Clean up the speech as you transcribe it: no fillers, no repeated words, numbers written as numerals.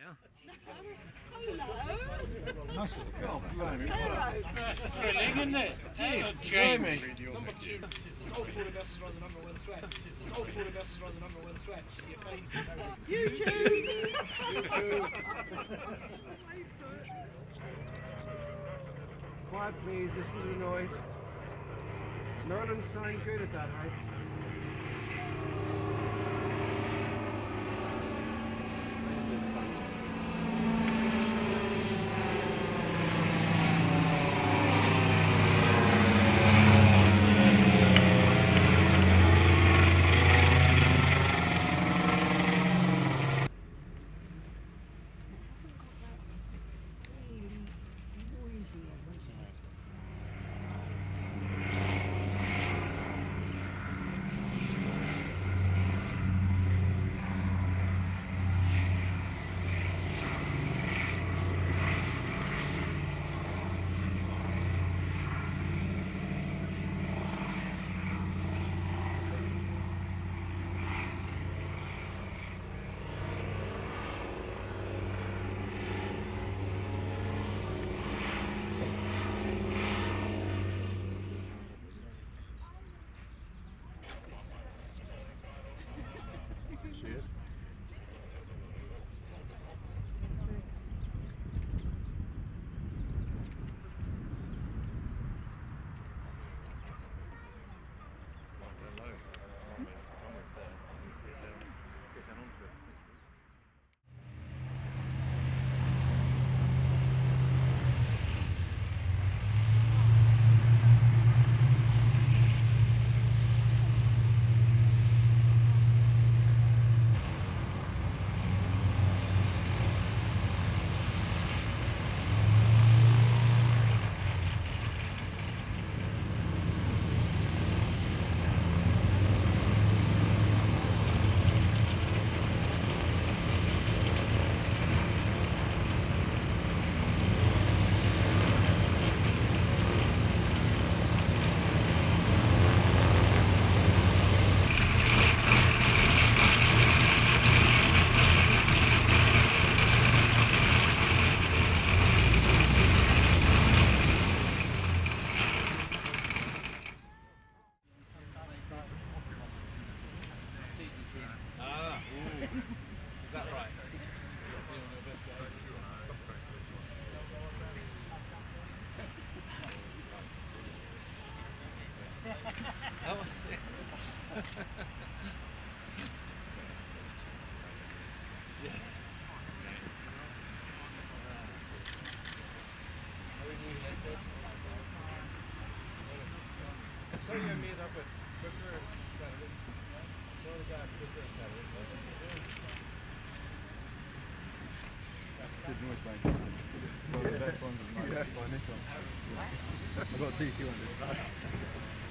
Nice little car. Thrilling, isn't it? Jamie. Number 2. It's all for the best run the number 1 sweat. It's all for the best run the number 1 sweat. You too. Quiet please, listen to the noise. Merlin's sound good at that height. Is that right? Oh, I see. Yeah. So you meet up at Booker and Saturday. So the guy at Booker and Saturday. Good noise bank. One of the best ones of the night. I've got a DC one.